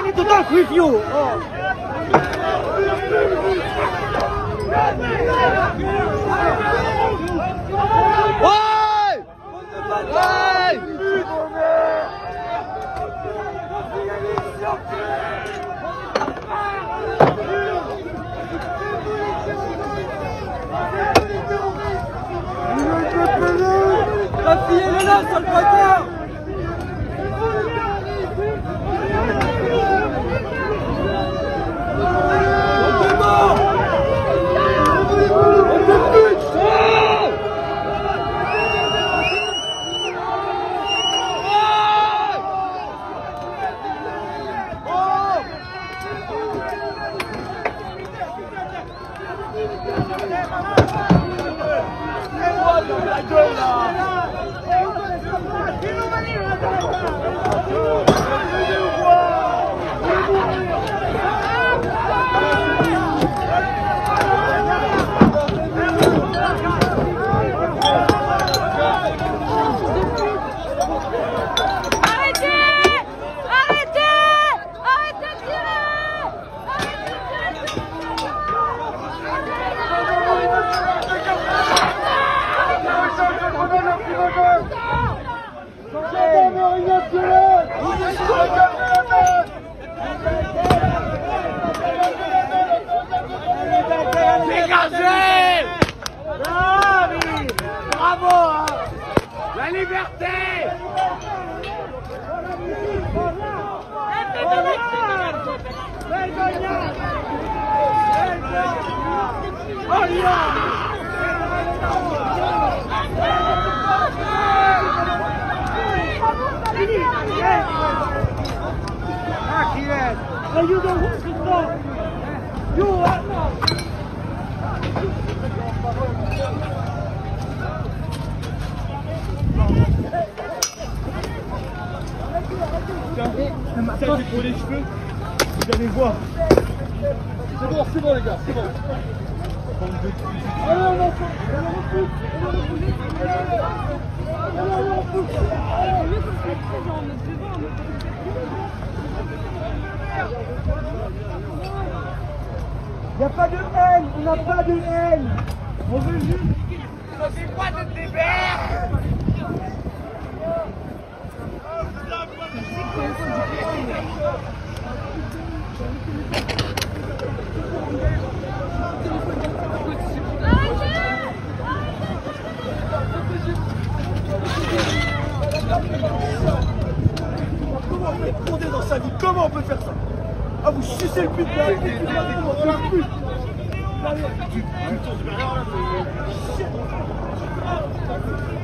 to talk with you. Oh. Hey! Hey! La fille elle est là, sale bâtard! Dégagez! Bravo! Hein. La liberté! Ça c'est pour les cheveux, vous allez voir. C'est bon les gars, c'est bon. Allez on en fout. Il n'y a pas de haine, on n'a pas de haine. On veut juste... C'est quoi de libère? Comment on peut gronder dans sa vie? Comment on peut faire ça? Ah vous sucez le pute de la vie. Tu tournes